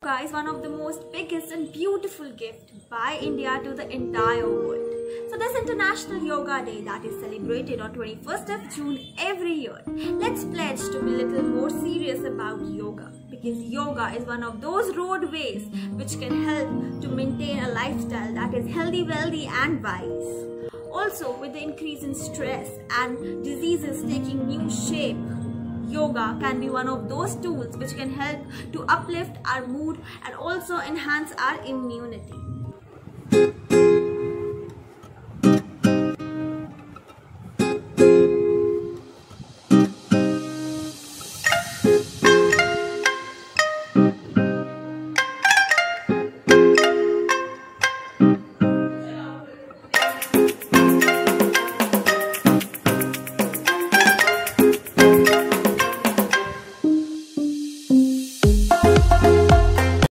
yoga is one of the most biggest and beautiful gift by India to the entire world. So this International Yoga Day that is celebrated on 21st of June every year, let's pledge to be a little more serious about yoga, because yoga is one of those roadways which can help to maintain a lifestyle that is healthy, wealthy and wise. Also, with the increase in stress and diseases taking new shape, yoga can be one of those tools which can help to uplift our mood and also enhance our immunity.